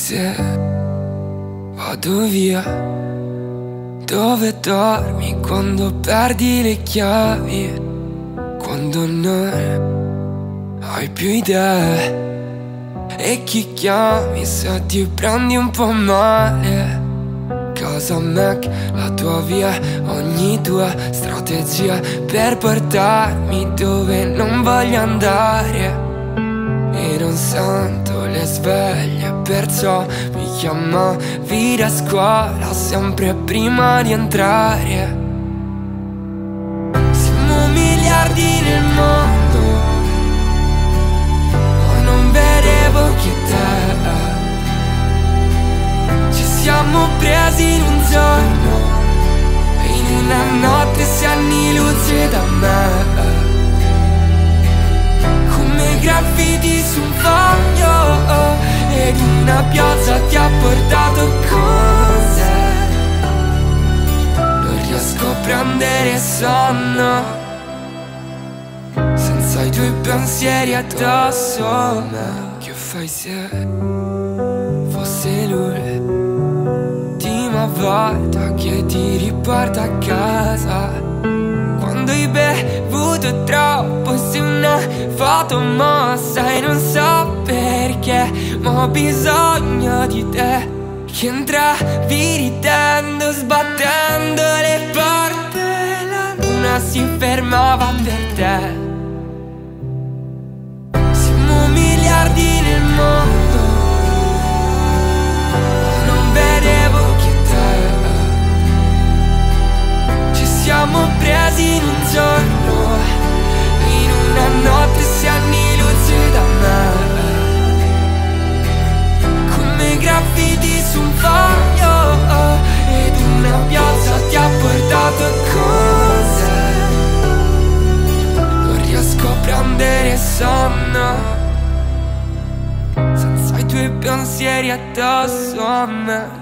se vado via, dove dormi quando perdi le chiavi, quando non hai più idee, e chi chiami se ti prendi un po' male. Casa Mac, la tua via, ogni tua strategia per portarmi dove non voglio andare. E non sento le sveglie, perciò mi chiamavi da scuola sempre prima di entrare. Siamo miliardi nel mondo, ma non vedevo che te. Ci siamo presi in un giorno e in una notte 6 anni luce da me. Come graffiti su un foglio, ed una pioggia ti ha portato con sé. Non riesco a prendere sonno senza i tuoi pensieri addosso. Ma che fai se fosse l'ultima volta che ti riporta a casa? Quando hai bevuto troppo, sei una foto mossa e non so perché, ma ho bisogno di te. Che entravi ridendo, sbattendo le porte, la luna si fermava per te. Siamo miliardi nel mondo, ma non vedevo che te. Ci siamo presi in un giorno, in una notte 6 anni luce da me. Come graffiti su un foglio, ed una pioggia ti ha portato con sé. Non riesco a prendere sonno senza i tuoi pensieri addosso a me.